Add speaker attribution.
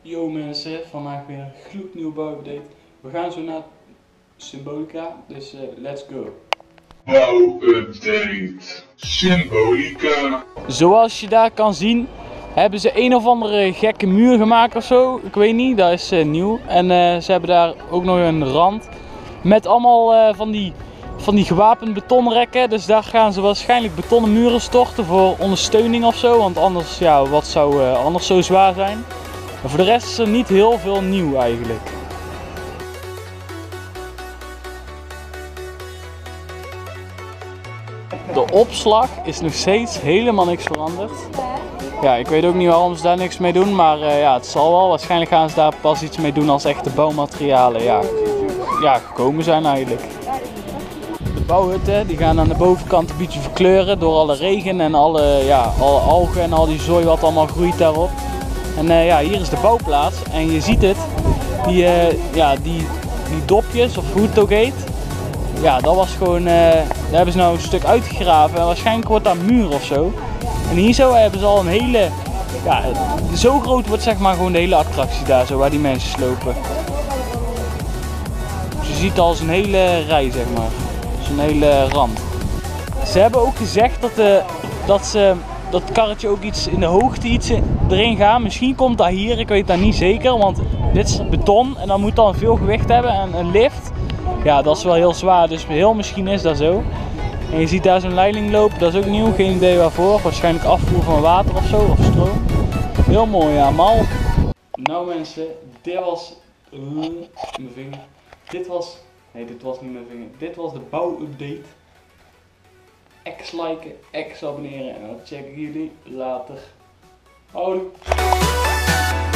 Speaker 1: Yo mensen, vandaag weer een gloednieuw bouwupdate. We gaan zo naar Symbolica, dus let's go.
Speaker 2: Bouwupdate Symbolica.
Speaker 1: Zoals je daar kan zien, hebben ze een of andere gekke muur gemaakt of zo. Ik weet niet, dat is nieuw. En ze hebben daar ook nog een rand met allemaal van die gewapend betonrekken. Dus daar gaan ze waarschijnlijk betonnen muren storten voor ondersteuning of zo. Want anders, ja, wat zou anders zo zwaar zijn? Maar voor de rest is er niet heel veel nieuw eigenlijk. De opslag is nog steeds helemaal niks veranderd. Ja, ik weet ook niet waarom ze daar niks mee doen, maar ja, het zal wel. Waarschijnlijk gaan ze daar pas iets mee doen als echte bouwmaterialen ja, gekomen zijn eigenlijk. De bouwhutten die gaan aan de bovenkant een beetje verkleuren door alle regen en alle algen en al die zooi wat allemaal groeit daarop. En ja, hier is de bouwplaats en je ziet het, die dopjes of hoe het ook heet. Ja, dat was gewoon, daar hebben ze nou een stuk uitgegraven en waarschijnlijk wordt daar muur of zo. En hier zo hebben ze al een hele, ja, zo groot wordt zeg maar gewoon de hele attractie daar zo, waar die mensen lopen. Dus je ziet al een hele rij zeg maar, zo'n hele rand. Ze hebben ook gezegd dat het karretje ook iets in de hoogte iets erin gaat. Misschien komt dat hier, ik weet dat niet zeker, want dit is beton en dan moet dan veel gewicht hebben en een lift. Ja, dat is wel heel zwaar, dus heel misschien is dat zo. En je ziet daar zo'n leiding lopen, dat is ook nieuw, geen idee waarvoor. Waarschijnlijk afvoer van water of zo, of stroom. Heel mooi, ja, mal. Nou mensen, dit was mijn vinger. Dit was niet mijn vinger. Dit was de bouwupdate. Liken, abonneren en dan check ik jullie later. Houdoe!